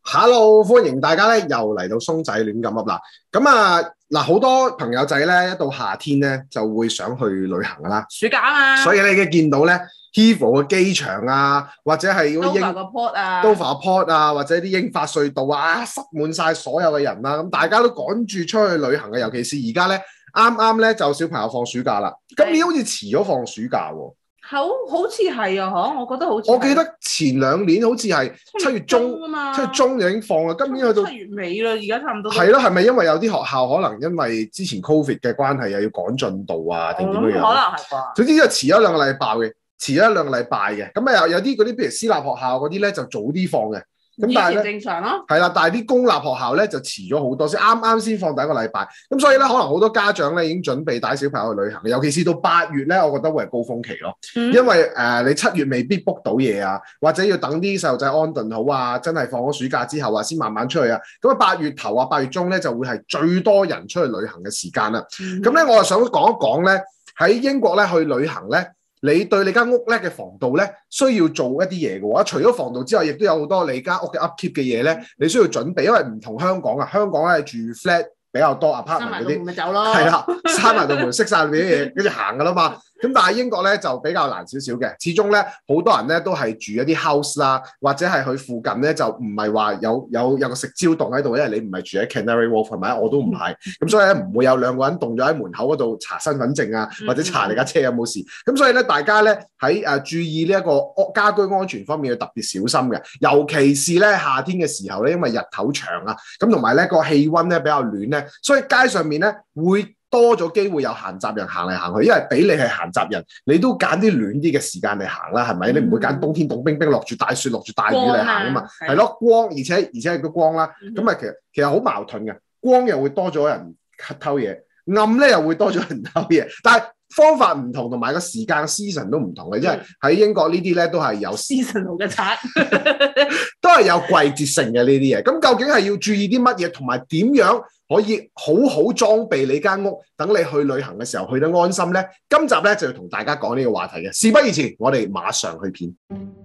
Hello，歡迎大家咧，又嚟到鬆仔亂咁噏啦。咁啊，嗱，好多朋友仔咧，一到夏天咧就會想去旅行噶啦。 暑假啊嘛， 所以你已經見到咧 Heathrow 嘅機場啊，或者係嗰啲 Dover 個 port 啊 Dover Port 啊，或者啲英法隧道啊，塞滿晒所有嘅人啦。咁大家都趕住出去旅行嘅，尤其是而家咧，啱啱咧就小朋友放暑假啦。今年好似遲咗放暑假喎。 好似係啊，我覺得好似。 我記得前兩年好似係7月中啊嘛， 7月中就已經放啦，今年去到 7月尾啦，而家差唔多。 係咯，係咪因為有啲學校可能因為之前 Covid 嘅關係，又要趕進度啊，定點樣樣？ 可能係啩。 總之就遲咗2個禮拜嘅，遲咗2個禮拜嘅。咁啊有啲嗰啲譬如私立學校嗰啲咧就早啲放嘅。咁但係咧正常咯， 係啦，但係啲公立學校咧就遲咗好多，先啱啱先放第1個禮拜。咁所以咧，可能好多家長咧已經準備帶小朋友去旅行，尤其是到8月咧，我覺得會係高峰期咯。因為你7月未必 book 到嘢啊，或者要等啲細路仔安頓好啊，真係放咗暑假之後啊，先慢慢出去啊。咁啊8月頭啊8月中咧就會係最多人出去旅行嘅時間啦。咁咧我就想講一講咧，喺英國咧去旅行咧。你對你間屋咧嘅防盜咧需要做一啲嘢嘅喎，除咗防盜之外，亦都有好多你間屋嘅 upkeep 嘅嘢咧，你需要準備，因為唔同香港啊，香港咧住 flat 比較多 apartment 嗰啲， 咪走咯， 係啦，閂埋道門，熄晒你啲嘢，跟住行噶啦嘛。咁但係英國咧就比較難少少嘅，始終咧好多人咧都係住一啲 house 啦，或者係佢附近咧就唔係話有個食蕉洞喺度，因為你唔係住喺 Canary Wharf 係咪？我都唔係，咁所以咧唔會有2個人棟咗喺門口嗰度查身份證啊，或者查你架車有冇事。咁所以咧大家咧喺注意呢一個家居安全方面要特別小心嘅，尤其是咧夏天嘅時候咧，因為日頭長啊，咁同埋咧個氣温咧比較暖咧，所以街上面咧會多咗機會有閒雜人行嚟行去，因為俾你係閒雜人，你都揀啲暖啲嘅時間嚟行啦，係咪？你唔會揀冬天凍冰冰落住大雪落住大雨嚟行啊嘛，係咯，光而且係個光啦，咁啊其實好矛盾嘅，光又會多咗人偷嘢，暗咧又會多咗人偷嘢，但係方法唔同，同埋個時間 season 都唔同嘅，因為喺英國呢啲咧都係有 seasonal 嘅賊， 都係有季節性嘅呢啲嘢。咁究竟係要注意啲乜嘢，同埋點樣可以好好裝備你間屋，等你去旅行嘅時候去得安心咧？今集咧就要同大家講呢個話題嘅。事不宜遲，我哋馬上去片。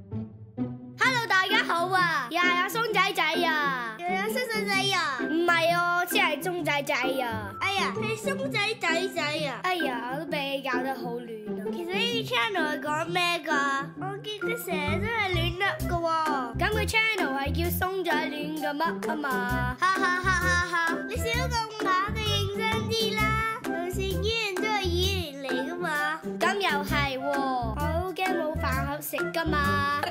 Hello， 大家好啊，又係阿鬆仔仔啊，又有細細仔啊，唔係哦，先係鬆仔仔啊。哎呀，係鬆仔仔啊。哎呀，我都俾你搞得好亂啊。其實呢啲 channel 係講咩噶？我見佢成日都係亂噏噶喎。咁個 channel 係叫鬆仔亂咁噏啊嘛。哈哈哈哈哈！你少咁假嘅，認真啲啦。就算演員都係演員嚟噶嘛。咁又係喎，我好驚冇飯盒食噶嘛。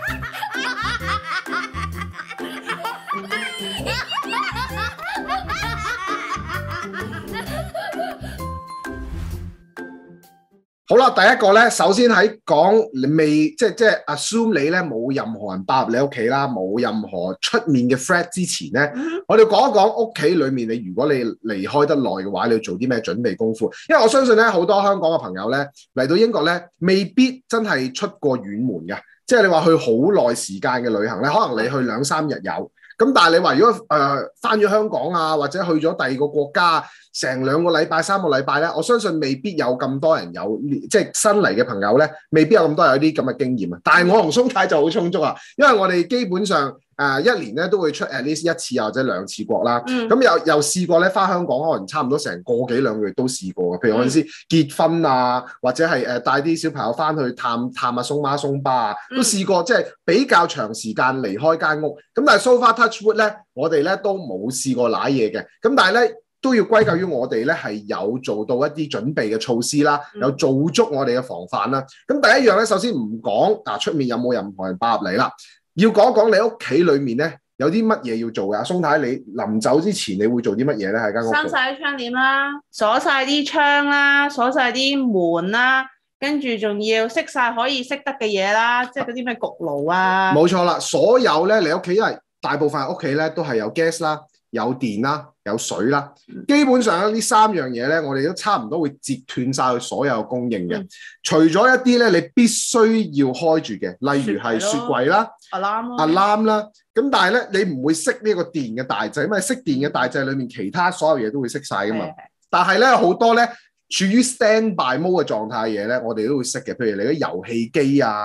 好啦，第一個咧，首先喺講你未即係 assume 你咧冇任何人爆入你屋企啦，冇任何出面嘅 threat 之前咧，我哋講一講屋企裏面你如果你離開得耐嘅話，你要做啲咩準備功夫？因為我相信咧好多香港嘅朋友咧嚟到英國咧，未必真係出過遠門嘅，即係你話去好耐時間嘅旅行咧，可能你去2-3日有。咁但係你話如果返咗香港啊，或者去咗第2個國家，成2個禮拜、3個禮拜咧，我相信未必有咁多人有，即係新嚟嘅朋友咧，未必有咁多有啲咁嘅經驗啊。但係我同鬆太就好充足啊，因為我哋基本上1年咧都會出 at least 1次或者2次國啦。咁又試過咧返香港，可能差唔多成個幾2個月都試過嘅。譬如我意思結婚啊，或者係帶啲小朋友返去探下鬆媽鬆爸啊，都試過，即係比較長時間離開間屋。咁但係 so far touch wood 咧，我哋咧都冇試過瀨嘢嘅。咁但係咧都要歸咎於我哋咧係有做到一啲準備嘅措施啦，有做足我哋嘅防範啦。咁第一樣咧，首先唔講出面有冇任何人爆入嚟啦，要講講你屋企裏面咧有啲乜嘢要做嘅。鬆太，你臨走之前你會做啲乜嘢咧？喺間屋閂晒啲窗簾啦，鎖晒啲窗啦，鎖晒啲門啦，跟住仲要熄晒可以熄得嘅嘢啦，即係嗰啲咩焗爐啊。 冇錯啦，所有咧你屋企，因為大部分屋企咧都係有 gas 啦、有電啦、有水啦，基本上呢3樣嘢咧，我哋都差唔多會截斷晒佢所有供應嘅。除咗一啲咧，你必須要開住嘅，例如係雪櫃啦、alarm 啦。咁但係咧，你唔會熄呢個電嘅大掣，因為熄電嘅大掣裏面其他所有嘢都會熄晒噶嘛。但係咧好多咧處於 standby mode 嘅狀態嘅嘢咧，我哋都會熄嘅。譬如你啲遊戲機啊、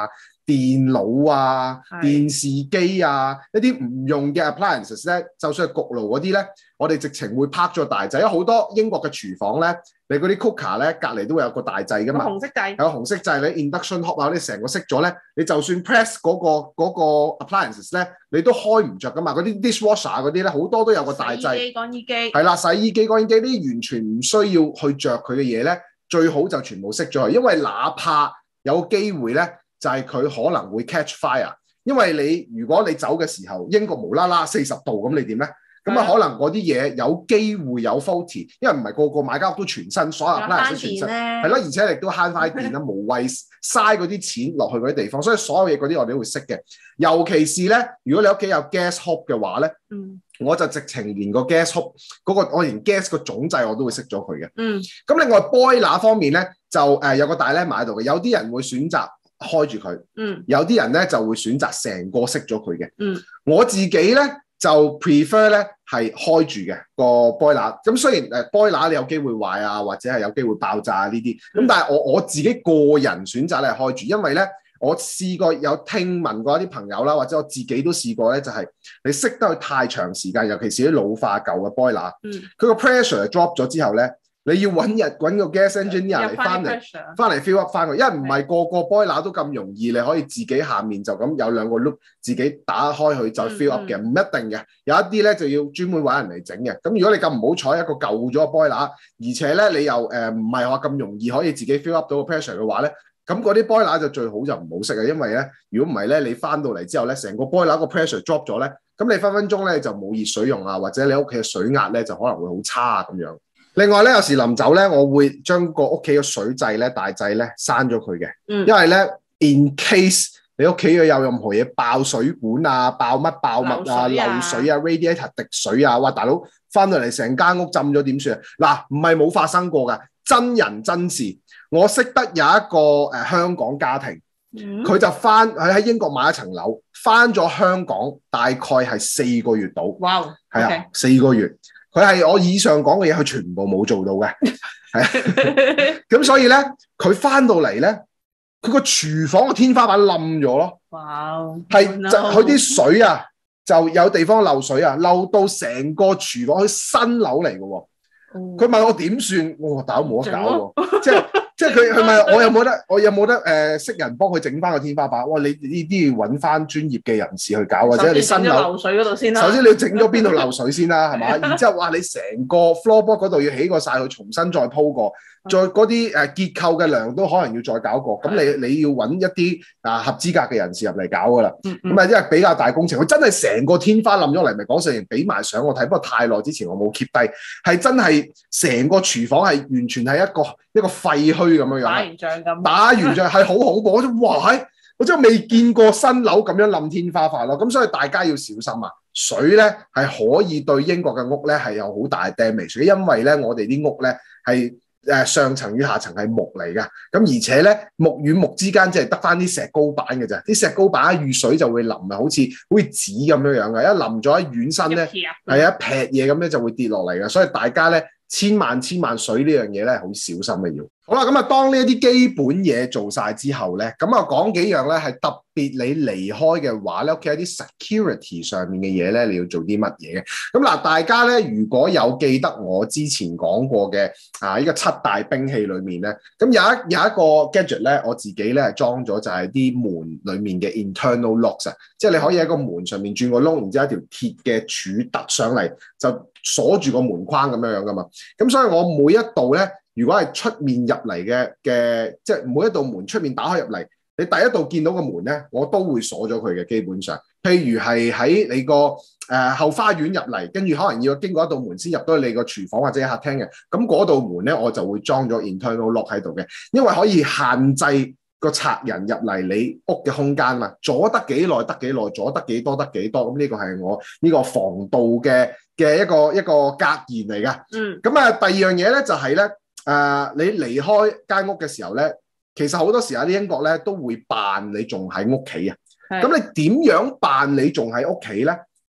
電腦啊、 係電視機啊，一啲唔用嘅 appliances 咧，就算係焗爐嗰啲咧，我哋直情會拍咗大掣。有好多英國嘅廚房咧，你嗰啲 cooker 咧隔離都會有個大掣噶嘛， 紅色掣有個紅色掣，你 induction hob 啊，你成個熄咗咧，你就算 press 嗰個 appliances 咧，你都開唔着噶嘛。嗰啲 dishwasher 嗰啲咧，好多都有個大掣。 洗衣機、乾衣機係啦，洗衣機、乾衣機呢啲完全唔需要去着佢嘅嘢咧，最好就全部熄咗佢，因為哪怕有機會咧，就係佢可能會 catch fire。因為你如果你走嘅時候，英國無啦啦40度咁，你點咧？咁啊，可能嗰啲嘢有機會有 faulty，因為唔係個個買間屋都全新，所有 appliance 都全新，係咯，而且亦都慳翻電啦，無謂嘥嗰啲錢落去嗰啲地方，所以所有嘢嗰啲我哋都會熄嘅。尤其是咧，如果你屋企有 gas hob 嘅話咧，我就直情連個 gas hob 嗰個我連 gas 個總掣我都會熄咗佢嘅。咁另外 boiler 方面咧，就有個大 dilemma 喺度嘅，有啲人會選擇開住佢，有啲人咧就會選擇成個熄咗佢嘅。我自己咧就 prefer 咧係開住嘅個 boiler。咁雖然boiler 你有機會壞啊，或者係有機會爆炸啊呢啲，咁但係我自己個人選擇咧係開住，因為咧我試過有聽聞過一啲朋友啦，或者我自己都試過咧，就係你熄得佢太長時間，尤其是啲老化舊嘅 boiler，佢個 pressure drop 咗之後咧，你要揾個 gas engineer 嚟翻嚟 fill up 翻佢，因為唔係個個 boiler 都咁容易，你可以自己下面就咁有兩個 loop 自己打開佢就 fill up 嘅，唔一定嘅，有一啲咧就要專門揾人嚟整嘅。咁如果你咁唔好彩一個舊咗嘅 boiler，而且咧你又唔係話咁容易可以自己 fill up 到個 pressure 嘅話咧，咁嗰啲 boiler 就最好就唔好熄啊，因為咧如果唔係咧，你翻到嚟之後咧，成個 boiler 個 pressure drop 咗咧，咁你分分鐘咧就冇熱水用啊，或者你屋企嘅水壓咧就可能會好差啊咁樣。另外咧，有時臨走咧，我會將個屋企嘅水掣咧、大掣咧閂咗佢嘅，因為咧 in case 你屋企有任何嘢爆水管啊、爆乜爆物啊、漏水啊、radiator 滴水啊，哇大佬翻到嚟成間屋浸咗點算啊？嗱，唔係冇發生過㗎，真人真事。我識得有一個香港家庭，佢就佢喺英國買一層樓，翻咗香港大概係4個月到。哇！係啊，4個月。佢係我以上講嘅嘢，佢全部冇做到嘅，係咁所以咧，佢翻到嚟咧，佢個廚房嘅天花板冧咗咯。哇！係就佢啲水啊，就有地方漏水啊，漏到成個廚房，佢新樓嚟嘅喎。佢問我點算，我話大佬冇得搞喎，即係佢問我有冇得識人幫佢整翻個天花板？哇！你呢啲要揾翻專業嘅人士去搞，或者你新樓漏水嗰度先啦。首先你要整咗邊度漏水先啦，係嘛？然之後哇，你成個 floorboard 嗰度要起過晒，佢重新再鋪過，再嗰啲結構嘅梁都可能要再搞過。咁你要揾一啲合資格嘅人士入嚟搞噶啦。咁啊，因為比較大工程，佢真係成個天花冧咗嚟，咪講成俾埋相我睇。不過太耐之前我冇 keep 低，係真係成個廚房係完全係一個廢墟咁樣樣。打完仗係好恐怖，我真係未見過新樓咁樣冧天花板咯。咁所以大家要小心啊！水咧係可以對英國嘅屋咧係有好大 damage， 因為咧我哋啲屋咧係上層與下層係木嚟㗎。咁而且咧木與木之間即係得翻啲石膏板嘅咋，啲石膏板一遇水就會淋啊，好似紙咁樣樣嘅，一淋咗一軟身咧係一劈嘢咁咧就會跌落嚟嘅。所以大家咧千萬水呢樣嘢咧好小心嘅要。好啦，咁啊，當呢一啲基本嘢做晒之後咧，咁啊講幾樣咧係特別你離開嘅話咧，屋企有啲 security 上面嘅嘢咧，你要做啲乜嘢嘅？咁嗱，大家咧如果有記得我之前講過嘅呢個7大兵器裏面咧，咁有一個 gadget 咧，我自己咧係裝咗就係啲門裡面嘅 internal locks 啊，即係你可以喺個門上面轉個窿，然之後一條鐵嘅柱突上嚟就鎖住個門框咁樣樣噶嘛。咁所以我每一度咧，如果係出面入嚟嘅，即係每一道門出面打開入嚟，你第一道見到個門咧，我都會鎖咗佢嘅。基本上，譬如係喺你個後花園入嚟，跟住可能要經過一道門先入到你個廚房或者客廳嘅，咁嗰道門咧我就會裝咗 internal lock 喺度嘅，因為可以限制個賊人入嚟你屋嘅空間嘛，阻得幾耐得幾耐，阻得幾多得幾多，咁呢個係我呢個防盜嘅一個格言嚟㗎。咁啊，第二樣嘢咧就係咧。你離開間屋嘅時候咧，其實好多時候啲英國咧都會扮你仲喺屋企啊。咁你點樣扮你仲喺屋企咧？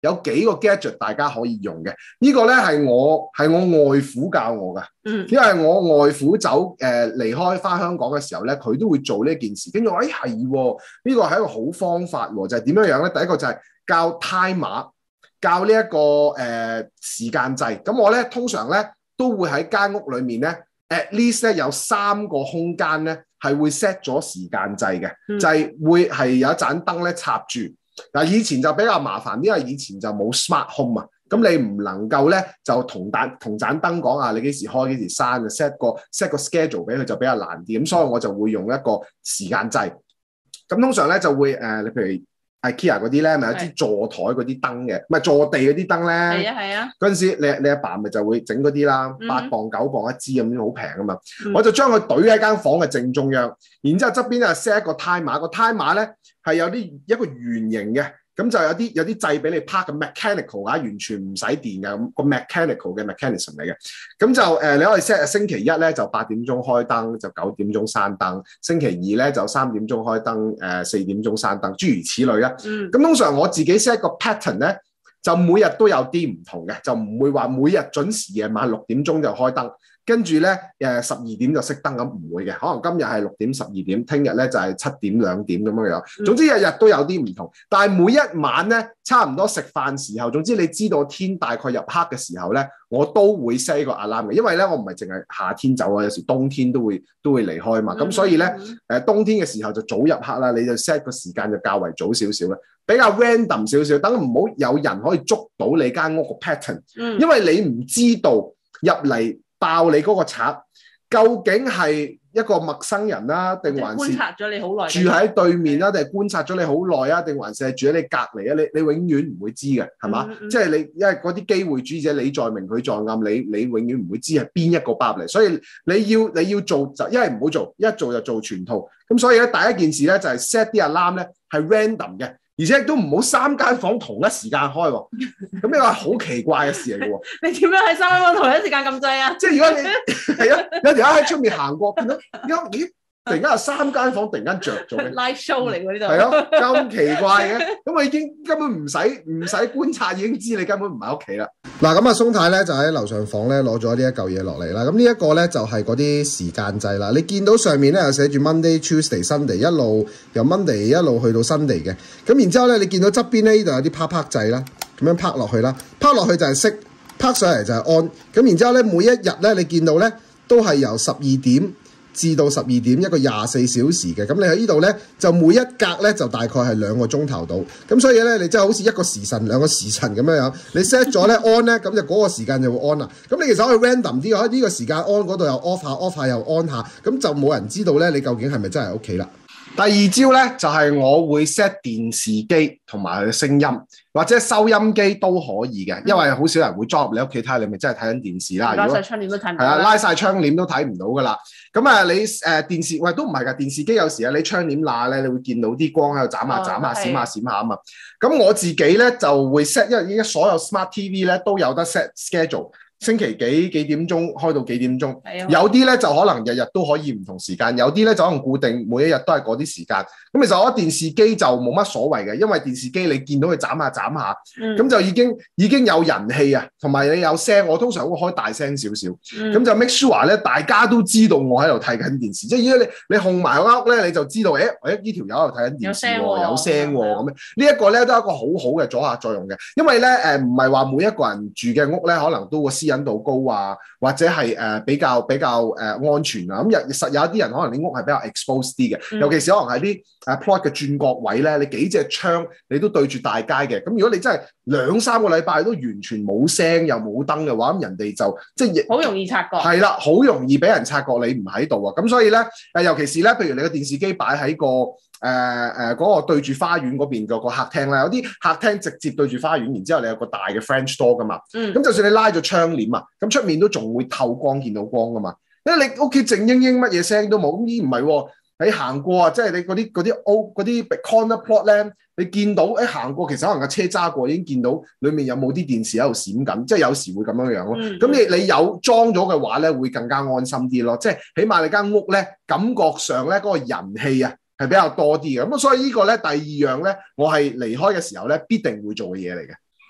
有幾個 gadget 大家可以用嘅。呢個咧係我外父教我㗎，因為我外父離開翻香港嘅時候咧，佢都會做呢件事。跟住我係呢個係一個好方法喎，就係點樣樣咧？第一個就係教 timer， 教呢一個時間掣。咁我咧通常咧都會喺間屋裏面咧 at least 咧有3個空間咧係會 set 咗時間掣嘅，就係會係有一盞燈咧插住。嗱，以前就比較麻煩，因為以前就冇 smart home 啊，咁你唔能夠咧就同盞燈講啊，你幾時開幾時閂就 set 個 schedule 俾佢就比較難啲，咁所以我就會用一個時間掣。咁通常咧就會你譬如 IKEA 嗰啲咧，咪有支座台嗰啲燈嘅，唔係坐地嗰啲燈咧。係啊。嗰陣時你阿爸咪就會整嗰啲啦，8磅9磅一支咁樣好平啊嘛。我就將佢懟喺間房嘅正中央，然之後側邊咧 set 一個 timer，個 timer 咧係有一個圓形嘅，咁就有啲掣俾你拍嘅 mechanical 啊，完全唔使電嘅，咁個 mechanical 嘅 mechanism 嚟嘅。咁就你可以 set 星期一咧就8點鐘開燈，就9點鐘閂燈；星期二咧就3點鐘開燈，4點鐘閂燈，諸如此類啦。咁通常我自己 set 個 pattern 咧，就每日都有啲唔同嘅，就唔會話每日準時夜晚6點鐘就開燈。跟住咧12點就熄燈，咁唔會嘅，可能今日係6點12點，聽日咧就係7點2點咁樣樣。總之日日都有啲唔同，但係每一晚咧差唔多食飯時候，總之你知道天大概入黑嘅時候咧，我都會 set 個 alarm 嘅，因為咧我唔係淨係夏天走啊，有時冬天都會離開嘛。咁所以咧冬天嘅時候就早入黑啦，你就 set 個時間就較為早少少啦，比較 random 少少，等唔好有人可以捉到你間屋個 pattern，因為你唔知道入嚟爆你嗰個賊究竟係一個陌生人啦，定還是觀察咗你好耐， 住喺對面啦，定係觀察咗你好耐啊，定還是係住喺你隔離啊？你永遠唔會知嘅，係嘛？即係你因為嗰啲機會主義者，你在明佢在暗，你永遠唔會知係邊一個包嚟，所以你要做就一係唔好做，一做就做全套。咁所以咧第一件事咧就係 set 啲 alarm 咧係 random 嘅。而且亦都唔好3間房同一時間開喎，咁呢個係好奇怪嘅事嚟嘅喎。 你點樣喺3間房同一時間咁滯啊？ 即係如果你係啊，有條友喺出面行過，見到咦，突然間有3間房突然間着咗嘅 live show 嚟喎呢度。 係咯，咁奇怪嘅，咁我已經根本唔使觀察，已經知你根本唔喺屋企啦。嗱，咁啊，松太咧就喺樓上房咧攞咗呢一嚿嘢落嚟啦。咁呢一個咧就係嗰啲時間掣啦。你見到上面咧有寫住 Monday、Tuesday、Sunday， 一路由 Monday 一路去到 Sunday 嘅。咁然之後咧，你見到側邊咧呢度有啲啪啪掣啦，咁樣啪落去啦，啪落去就係熄，啪上嚟就係安。咁然之後咧，每一日咧你見到咧都係由12點至到12點，一個24小時嘅。咁你喺呢度咧就每一格咧就大概係2個鐘頭到。咁所以咧你真係好似一個時辰2個時辰咁樣樣。你 set 咗咧 on 咧，咁就嗰個時間就會 on 啦。咁你其實可以 random 啲嘅，呢個時間 on 嗰度又 off 下 off 下又 on 下，咁就冇人知道咧你究竟係咪真係喺屋企啦。第二招咧就係我會 set 電視機同埋佢聲音，或者收音機都可以嘅，因為好少人會裝入你屋企睇下你咪真係睇緊電視啦。 拉晒窗簾都睇唔到。係啊，拉晒窗簾都睇唔到噶啦。咁啊，你電視喂都唔係㗎，電視機有時啊，你窗簾罅咧，你會見到啲光喺度斬下斬下、閃下閃下啊嘛。咁我自己咧就會 set，因為依家所有 smart TV 咧都有得 set schedule。星期幾點鐘開到幾點鐘，有啲咧就可能日日都可以唔同時間，有啲咧就可能固定每一日都係嗰啲時間。咁其實我覺得電視機就冇乜所謂嘅，因為電視機你見到佢斬下斬下，咁就已經有人氣啊，同埋你有聲，我通常會開大聲少少，咁就 make sure 咧大家都知道我喺度睇緊電視，即係如果你控埋個屋咧，你就知道呢條友喺度睇緊電視喎，有聲喎咁樣。呢一個咧都係一個好好嘅阻嚇作用嘅，因為咧唔係話每一個人住嘅屋咧可能都個私隱度高啊，或者係比較安全啊。咁實有一啲人可能啲屋係比較 exposed 啲嘅，尤其是可能係啲plot 嘅轉角位咧，你幾隻窗你都對住大街嘅。咁如果你真係2-3個禮拜都完全冇聲又冇燈嘅話，咁人哋就即係好容易察覺。係啦，好容易俾人察覺你唔喺度啊。咁所以咧尤其是咧，譬如你個電視機擺喺個嗰個對住花園嗰邊個客廳啦，有啲客廳直接對住花園，然之後你有個大嘅 French door 噶嘛，咁就算你拉咗窗簾啊，咁出面都仲會透光見到光噶嘛，因為你屋企靜英英乜嘢聲都冇，咁依唔係喎，你行過啊，即係你嗰啲 corner plot 咧，你見到行過，其實可能架車揸過已經見到裡面有冇啲電視喺度閃緊，即係有時會咁樣樣咯。咁你有裝咗嘅話咧，會更加安心啲咯，即係起碼你間屋咧感覺上咧嗰個人氣啊係比較多啲嘅，咁所以呢個咧第二樣咧，我係離開嘅時候咧必定會做嘅嘢嚟嘅。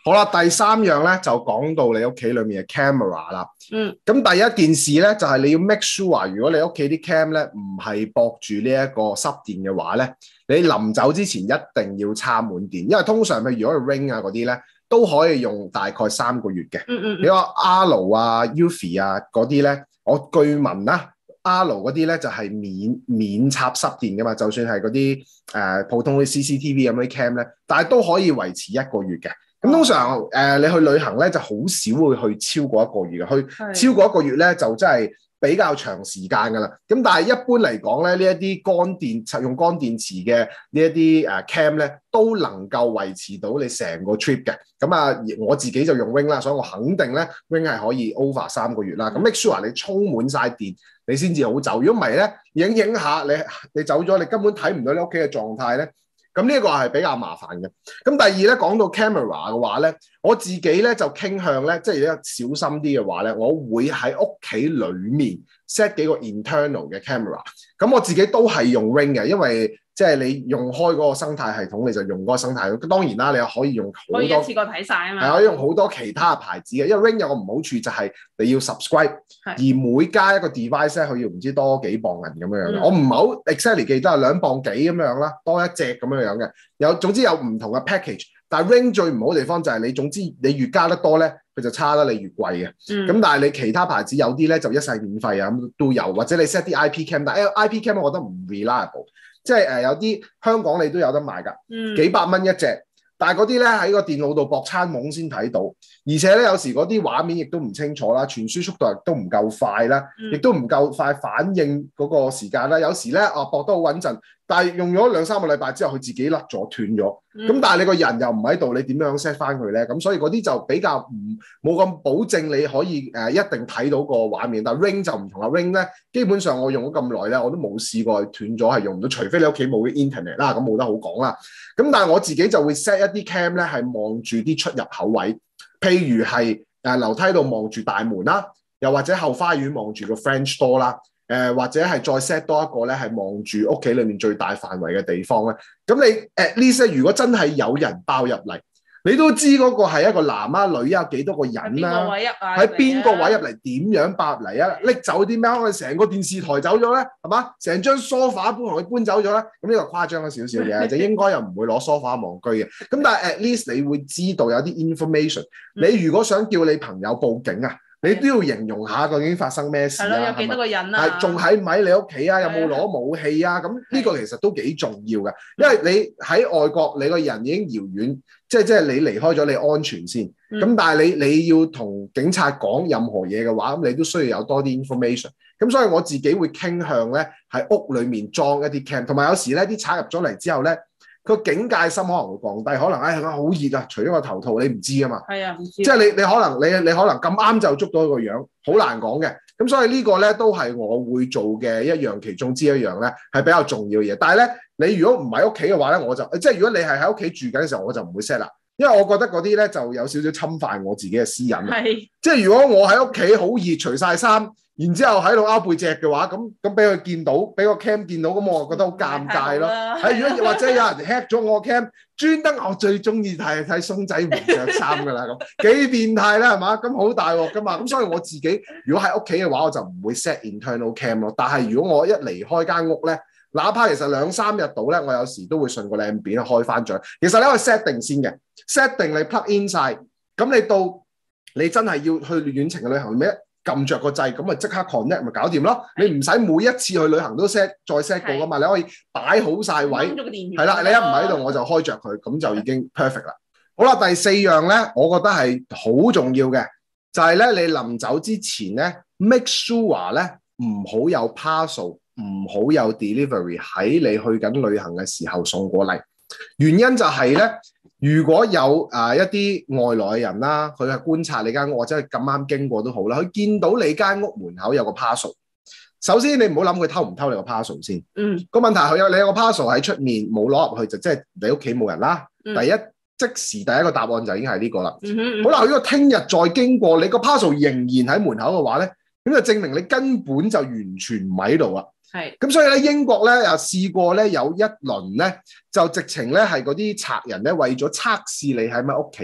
好啦，第3樣咧就講到你屋企裏面嘅 camera 啦。咁第一件事咧就係你要 make sure， 如果你屋企啲 cam 咧唔係駁住呢一個濕電嘅話咧，你臨走之前一定要插滿電，因為通常譬如如果係 Ring 啊嗰啲咧都可以用大概3個月嘅。你話 Arlo 啊、Eufy 啊嗰啲咧，我據聞啦。Arlo 嗰啲咧就係免插濕電噶嘛，就算係嗰啲普通啲 CCTV 咁啲 cam 咧，但係都可以維持1個月嘅。咁通常你去旅行咧就好少會去超過1個月嘅，去超過1個月咧就真係比較長時間噶啦。咁但係一般嚟講咧，呢一啲用乾電池嘅呢一啲cam 咧，都能夠維持到你成個 trip 嘅。咁啊，我自己就用 Ring 啦，所以我肯定咧 Ring 係可以 over 3個月啦。咁 make sure 你充滿晒電，你先至好走。如果唔係咧，影下你走咗，你根本睇唔到你屋企嘅狀態咧。咁呢一個係比較麻煩嘅。咁第二咧，講到 camera 嘅話咧，我自己咧就傾向咧，即係小心啲嘅話咧，我會喺屋企裡面 set 幾個 internal 嘅 camera。咁我自己都係用 Ring 嘅，因為即係你用開嗰個生態系統，你就用嗰個生態系統。當然啦，你又可以用好多， 可以一次過睇晒啊嘛。係可以用好多其他嘅牌子嘅，因為 Ring 有個唔好處就係你要 subscribe， 而每加一個 device 咧，佢要唔知多幾磅銀咁樣樣。我唔係好 exactly 記得係2磅幾咁樣啦，多一隻咁樣樣嘅。總之有唔同嘅 package， 但係 Ring 最唔好嘅地方就係總之你越加得多咧，佢就差得你越貴嘅。咁但係你其他牌子有啲咧就一世免費啊，咁都有，或者你 set 啲 IP cam， 但係 IP cam 我覺得唔 reliable。即係有啲香港你都有得賣㗎，幾百蚊一隻，但係嗰啲咧喺個電腦度駁餐網先睇到，而且咧有時嗰啲畫面亦都唔清楚啦，傳輸速度亦都唔夠快啦，亦都唔夠快反應嗰個時間啦。有時咧駁得好穩陣，但係用咗2-3個禮拜之後，佢自己甩咗斷咗。咁但係你個人又唔喺度，你點樣 set 翻佢咧？咁所以嗰啲就比較冇咁保證你可以一定睇到個畫面。但係 Ring 就唔同啦 ，Ring 咧基本上我用咗咁耐咧，我都冇試過斷咗係用唔到，除非你屋企冇 internet 啦，咁冇得好講啦。咁但係我自己就會 set 一啲 cam 咧係望住啲出入口位，譬如係樓梯度望住大門啦，又或者後花園望住個 French door 啦。或者係再 set 多一個咧，係望住屋企裏面最大範圍嘅地方咧。咁你 at least 如果真係有人爆入嚟，你都知嗰個係一個男啊女啊幾多個人啦，喺邊個位入嚟，點樣爆入嚟啊？拎走啲咩？我哋成個電視台走咗咧，係嘛？成張 sofa 同佢搬走咗咧，咁呢個誇張咗少少嘅，就應該又唔會攞 sofa 望居嘅。咁但係 at least 你會知道有啲 information。你如果想叫你朋友報警啊，你都要形容下究竟發生咩事啊？ 有幾多個人啊？ 仲喺唔喺你屋企啊？有冇攞武器啊？咁呢個其實都幾重要嘅，因為你喺外國，你個人已經遙遠，即係你離開咗你安全先。咁但係你要同警察講任何嘢嘅話，咁你都需要有多啲 information。咁所以我自己會傾向咧喺屋裡面裝一啲 cam， 同埋有時咧啲賊入咗嚟之後咧，個警戒心可能會降低，可能好熱啊，除咗個頭套你唔知啊嘛。係啊，唔知。即係你可能咁啱就捉到個樣，好難講嘅。咁所以呢個咧都係我會做嘅一樣其中之一樣咧，係比較重要嘅嘢。但係咧，你如果唔喺屋企嘅話咧，我就即係如果你係喺屋企住緊嘅時候，我就唔會 set 啦。因為我覺得嗰啲咧就有少少侵犯我自己嘅私隱。係。即係如果我喺屋企好熱，除晒衫，然之後喺度拗背脊嘅話，咁俾佢見到，俾個 cam 見到，咁我就覺得好尷尬咯。如果或者有人 hack 咗我 cam， 專登我最中意睇松仔唔着衫噶啦，咁幾變態啦，係嘛？咁好大鑊噶嘛。咁所以我自己如果喺屋企嘅話，我就唔會 set internal cam 咯。但係如果我一離開間屋咧，哪怕其實2-3日到咧，我有時都會順個靚片開翻著。其實你可以 set 定先嘅，set 定你 plug in 晒，咁你到你真係要去遠程嘅旅行，咪撳着個掣，咁咪即刻 connect 咪搞掂咯。你唔使每一次去旅行都 set 再 set 過噶嘛，你可以擺好晒位，係啦，你一唔喺度我就開着佢，咁就已經 perfect 啦。好啦，第4樣咧，我覺得係好重要嘅，就係咧你臨走之前咧 make sure 咧唔好有 parcel， 唔好有 delivery 喺你去緊旅行嘅時候送過嚟。原因就係咧，如果有一啲外來嘅人啦，佢係觀察你間屋，或者係咁啱經過都好啦，佢見到你間屋門口有個 parcel， 首先你唔好諗佢偷唔偷你個 parcel 先。個問題係你有個 parcel 喺出面冇攞入去，就即係你屋企冇人啦。即時第一個答案就已經係呢個啦。好啦，如果聽日再經過你個 parcel 仍然喺門口嘅話咧，咁就證明你根本就完全唔喺度啦。咁所以咧，英國咧又試過咧有一輪咧，就直情咧係嗰啲賊人咧為咗測試你喺咪屋企咧，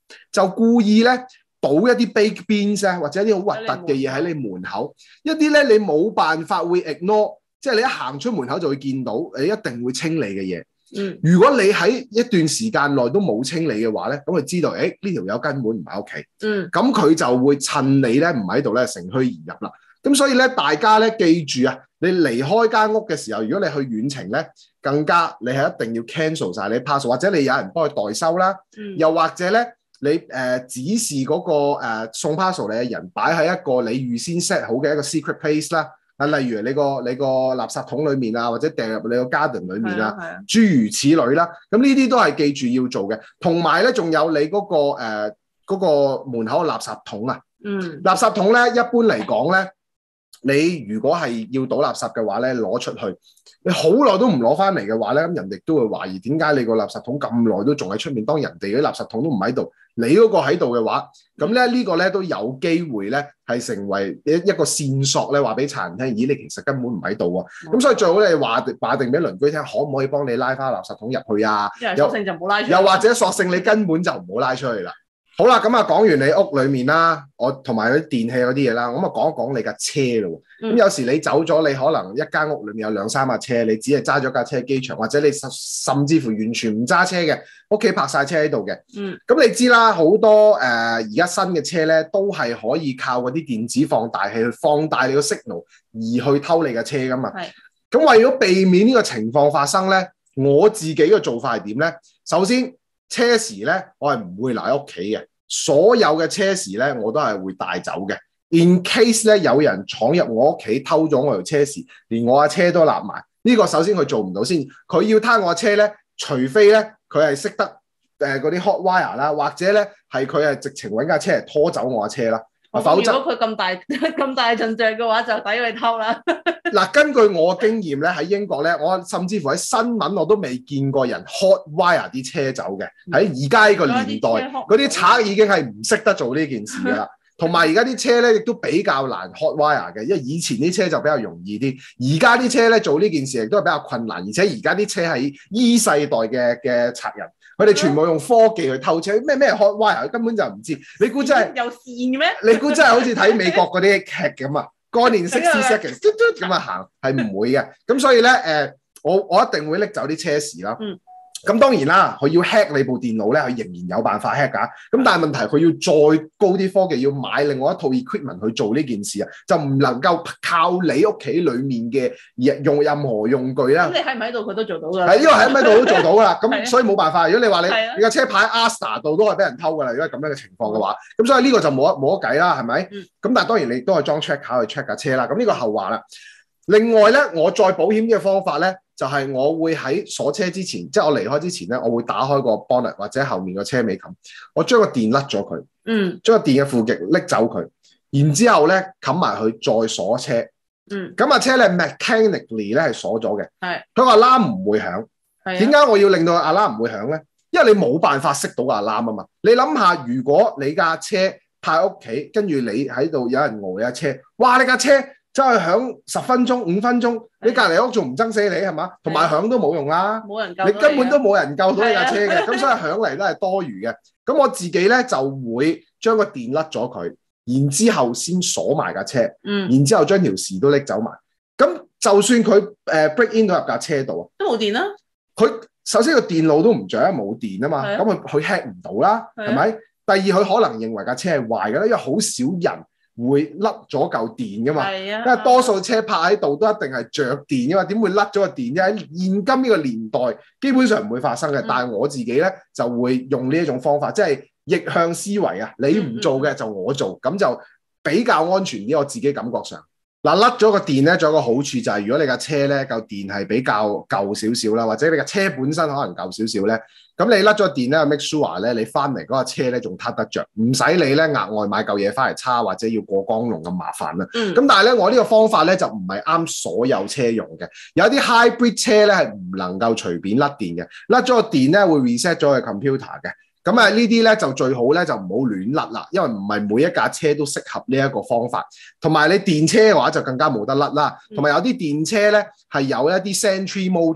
就故意咧倒一啲 baked beans 啊，或者一啲好核突嘅嘢喺你門口，一啲咧你冇辦法會 ignore， 即係你一行出門口就會見到，你一定會清理嘅嘢。如果你喺一段時間內都冇清理嘅話咧，咁佢知道，呢條友根本唔喺屋企，咁佢就會趁你咧唔喺度咧乘虛而入啦。咁所以咧，大家咧記住啊，你離開間屋嘅時候，如果你去遠程咧，更加你係一定要 cancel 晒你 pass， 或者你有人幫佢代收啦，又或者咧你指示嗰個送 parcel 你嘅人擺喺一個你預先 set 好嘅一個 secret place 啦。例如你個垃圾桶裏面啊，或者掟入你個 garden 裏面啊，諸如此類啦。咁呢啲都係記住要做嘅。同埋咧，仲有你嗰個門口嘅垃圾桶啊。垃圾桶咧，一般嚟講咧，你如果係要倒垃圾嘅話咧，攞出去，你好耐都唔攞翻嚟嘅話咧，咁人哋都會懷疑點解你個垃圾桶咁耐都仲喺出面。當人哋嗰啲垃圾桶都唔喺度，你嗰個喺度嘅話，咁咧呢個咧都有機會咧係成為一個線索咧，話俾賊人聽，咦，你其實根本唔喺度喎。咁所以最好你話定俾鄰居聽，可唔可以幫你拉翻垃圾桶入去啊？ 索性就唔好拉出去， 又或者索性你根本就唔好拉出去啦。好啦，咁啊講完你屋裏面啦，我同埋啲電器嗰啲嘢啦，咁啊講一講你架車咯。咁有時你走咗，你可能一間屋裏面有2-3架車，你只係揸咗架車機場，或者你甚至乎完全唔揸車嘅，屋企泊晒車喺度嘅。咁你知啦，好多而家新嘅車咧，都係可以靠嗰啲電子放大器去放大你個 signal 而去偷你嘅車噶嘛。咁為咗避免呢個情況發生咧，我自己嘅做法係點咧？首先車匙咧，我係唔會留喺屋企嘅。所有嘅車匙咧，我都係會帶走嘅。In case 咧有人闖入我屋企偷咗我條車匙，連我架車都立埋。呢個首先佢做唔到先，佢要攤我架車咧，除非咧佢係識得嗰啲 hot wire 啦，或者咧係佢係直情揾架車嚟拖走我架車啦。否則如果佢咁大陣仗嘅話，就抵佢偷啦。 嗱，根據我嘅經驗咧，喺英國咧，我甚至乎喺新聞我都未見過人 hot wire 啲車走嘅。喺而家呢個年代，嗰啲賊已經係唔識得做呢件事㗎啦。同埋而家啲車咧，亦都比較難 hot wire 嘅，因為以前啲車就比較容易啲，而家啲車咧做呢件事亦都係比較困難，而且而家啲車係 E 世代嘅賊人。佢哋全部用科技去偷車，咩 hot wire 根本就唔知。你估真係有線嘅咩？ 你估真係好似睇美國嗰啲劇咁啊？過年60 seconds 咁啊行，係唔會嘅。咁所以咧我一定會拎走啲車匙啦。咁當然啦，佢要 hack 你部電腦咧，佢仍然有辦法 hack 㗎。咁但係問題佢要再高啲科技，要買另外一套 equipment 去做呢件事啊，就唔能夠靠你屋企裡面嘅用任何用具啦。 咁你喺唔喺度佢都做到㗎。 係，因為喺唔喺度都做到㗎啦。咁所以冇辦法。如果你話你架車牌喺 Asda 度都係俾人偷㗎啦，如果係咁樣嘅情況嘅話，咁所以呢個就冇得計啦，係咪？咁但係當然你都係裝 check 卡去 check 架車啦。咁呢個後話啦。另外咧，我再保險嘅方法咧，就係我會喺鎖車之前，即係我離開之前咧，我會打開個 bonnet 或者後面個車尾冚，我將個電甩咗佢，將個電嘅負極拎走佢，然之後咧冚埋佢再鎖車，咁架車咧 mechanically 咧係鎖咗嘅，佢個 alarm 唔會響。點解我要令到個 alarm 唔會響咧？因為你冇辦法熄到個 alarm 啊嘛。你諗下，如果你架車泊喺屋企，跟住你喺度有人搖你架車，哇！你架車走去響10分鐘、5分鐘，你隔離屋仲唔憎死你係嘛？同埋響都冇用啦， 冇人救你根本都冇人救到你架車嘅，咁所以響嚟都係多餘嘅。咁我自己咧就會將個電甩咗佢，然之後先鎖埋架車，然之後將條匙都拎走埋。咁就算佢break in 到入架車度啊， 都冇電啦。 佢首先個電腦都唔着，冇電啊嘛，咁佢 hack 唔到啦，係咪？第二佢可能認為架車係壞嘅啦，因為好少人會甩咗嚿電噶嘛，因為多數車泊喺度都一定係着電噶嘛，點會甩咗個電啫？喺現今呢個年代，基本上唔會發生嘅。但係我自己咧就會用呢一種方法，即係逆向思維啊！你唔做嘅就我做，咁就比較安全啲。我自己感覺上，嗱，甩咗個電咧，仲有個好處就係，如果你架車咧嚿電係比較舊少少啦，或者你架車本身可能舊少少咧。咁你甩咗電咧 ，make sure 咧，你翻嚟嗰架車咧仲撻得着，唔使你咧額外買嚿嘢翻嚟叉，或者要過光龍咁麻煩啦。咁但係咧，我呢個方法咧就唔係啱所有車用嘅。有啲 hybrid 車咧係唔能夠隨便甩電嘅，甩咗個電咧會 reset 咗個 computer 嘅。咁啊，呢啲咧就最好咧就唔好亂甩啦，因為唔係每一架車都適合呢一個方法。同埋你電車嘅話就更加冇得甩啦。同埋有啲電車咧係有一啲 Sentry mode 嘅。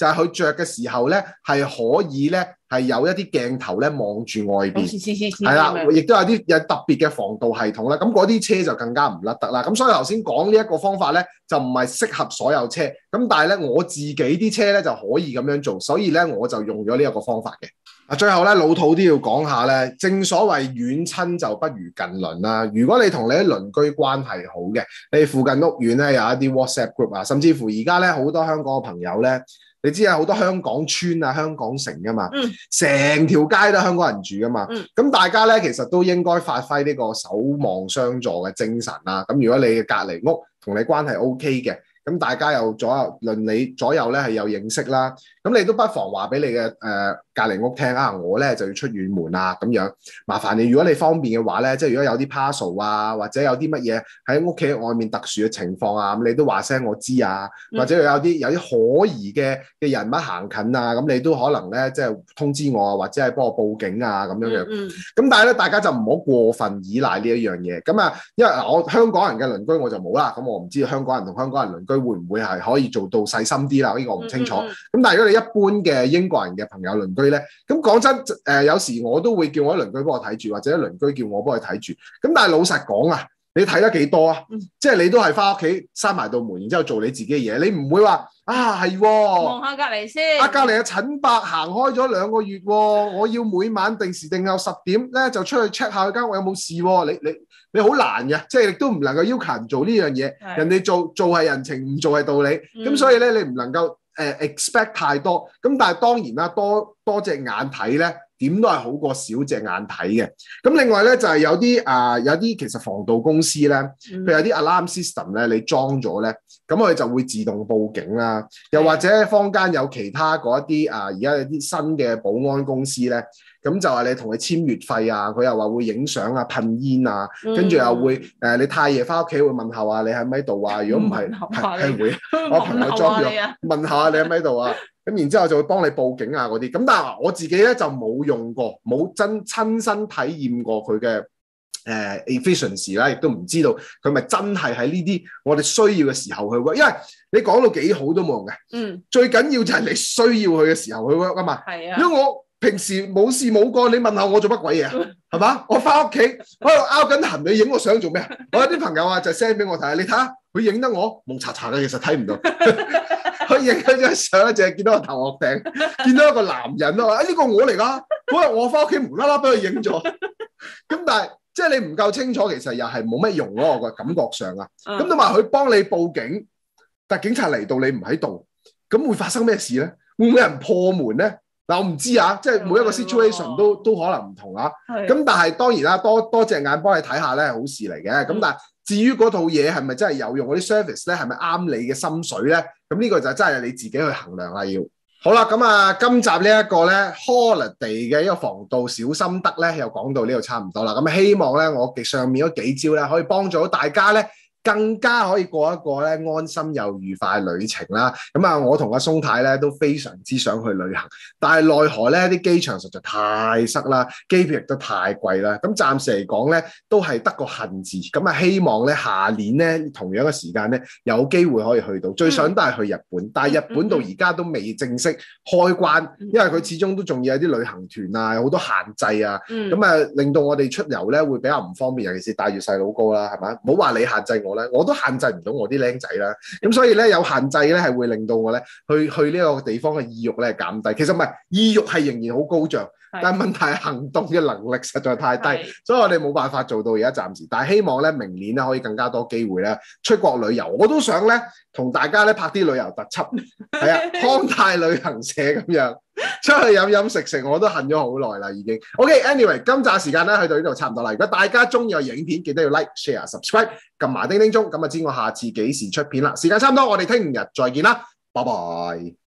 就係佢着嘅時候咧係可以咧係有一啲鏡頭咧望住外邊，係啦，亦都有啲有特別嘅防盜系統啦。咁嗰啲車就更加唔甩得啦。咁所以頭先講呢一個方法咧就唔係適合所有車，咁但係咧我自己啲車咧就可以咁樣做，所以咧我就用咗呢一個方法嘅。最後咧老土都要講下咧，正所謂遠親就不如近鄰啦。如果你同你啲鄰居關係好嘅，你附近屋苑咧有一啲 WhatsApp group 啊，甚至乎而家咧好多香港嘅朋友咧，你知啊好多香港村啊、香港城噶嘛，成條街都香港人住噶嘛，咁大家咧其實都應該發揮呢個守望相助嘅精神啦。咁如果你嘅隔離屋同你關係 OK 嘅，咁大家又鄰里左右咧係有認識啦，咁你都不妨話俾你嘅隔離屋聽啊，我咧就要出遠門啊咁樣，麻煩你，如果你方便嘅話咧，即係如果有啲 parcel 啊，或者有啲乜嘢喺屋企外面特殊嘅情況啊，咁你都話聲我知啊，或者有啲可疑嘅人物行近啊，咁你都可能咧即係通知我啊，或者係幫我報警啊咁樣樣。咁但係咧，大家就唔好過分依賴呢一樣嘢。咁啊，因為我香港人嘅鄰居我就冇啦，咁我唔知道香港人同香港人鄰居會唔會係可以做到細心啲啦？呢個我唔清楚。咁但係如果你一般嘅英國人嘅朋友鄰居咧，咁講真，有時我都會叫我啲鄰居幫我睇住，或者鄰居叫我幫佢睇住。咁但係老實講啊，你睇得幾多啊？即係你都係翻屋企閂埋道門，然之後做你自己嘅嘢，你唔會話啊係望下隔離先。隔離嘅陳伯行開咗2個月喎，我要每晚定時定候10點咧就出去 check 下佢間屋有冇事喎。你好難嘅，即係亦都唔能夠要求人做呢樣嘢。人哋做係人情，唔做係道理。咁所以咧，你唔能夠expect 太多。咁但係當然啦，多隻眼睇咧，點都係好過少隻眼睇嘅。咁另外咧就係有啲其實防盜公司咧，譬如有啲 alarm system 咧，你裝咗咧，咁佢就會自動報警啦。又或者坊間有其他嗰一啲而家有啲新嘅保安公司咧。咁就係你同佢簽月費啊，佢又話會影相啊、噴煙啊，跟住又會你太夜翻屋企會問候啊，你喺咪度啊？如果唔係，係會我朋友裝咗問下你喺咪度啊？咁然之後就會幫你報警啊嗰啲。咁但係我自己咧就冇用過，冇親身體驗過佢嘅efficiency 啦，亦都唔知道佢咪真係喺呢啲我哋需要嘅時候去 work，因為你講到幾好都冇用嘅。最緊要就係你需要佢嘅時候去 work 啊嘛。係啊，如果我平時冇事冇幹，你問下我做乜鬼嘢啊？係嘛？我翻屋企我喺度拗緊痕，你影我相做咩？我有啲朋友啊就 send 俾我睇，你睇下佢影得我蒙查查嘅，其實睇唔到。佢影嗰張相咧，淨係見到個頭殼頂，見到一個男人咯。呢個我嚟㗎，嗰日我翻屋企無啦啦俾佢影咗。咁但係即係你唔夠清楚，其實又係冇乜用咯。我個感覺上啊，咁同埋佢幫你報警，但係警察嚟到你唔喺度，咁會發生咩事咧？會唔會有人破門咧？嗱，我唔知啊，即係每一個 situation 都可能唔同啊。咁但係當然啦，多隻眼幫你睇下咧係好事嚟嘅。咁但係至於嗰套嘢係咪真係有用，嗰啲 service 咧係咪啱你嘅心水咧？咁呢個就真係你自己去衡量啦。要好啦，咁啊，今集呢一個咧 holiday 嘅一個防盜小心得咧，又講到呢度差唔多啦。咁希望咧我上面嗰幾招咧可以幫助到大家咧。更加可以過一個咧安心又愉快嘅旅程啦。咁啊，我同阿松太咧都非常之想去旅行，但係奈何咧啲機場實在太塞啦，機票亦都太貴啦。咁暫時嚟講咧都係得個恨字。咁啊，希望咧下年咧同樣嘅時間咧有機會可以去到。最想都係去日本，但係日本到而家都未正式開關，因為佢始終都仲要有啲旅行團啊，有好多限制啊。咁啊，令到我哋出遊咧會比較唔方便，尤其是帶住細佬哥啦，係咪？唔好話你限制我都限制唔到我啲僆仔啦，咁所以咧有限制咧係會令到我咧去呢個地方嘅意欲咧減低。其實唔係，意欲係仍然好高漲，但係問題係行動嘅能力實在太低，所以我哋冇辦法做到而家暫時。但係希望咧明年咧可以更加多機會咧出國旅遊。我都想咧同大家咧拍啲旅遊特輯，係啊，康泰旅行社咁樣出去飲飲食食，我都恨咗好耐啦已經。OK，anyway，今集時間咧去到呢度差唔多啦。如果大家中意我影片，記得要 like、share、subscribe， 撳埋叮叮鐘，咁就知我下次幾時出片啦。時間差唔多，我哋聽日再見啦，拜拜。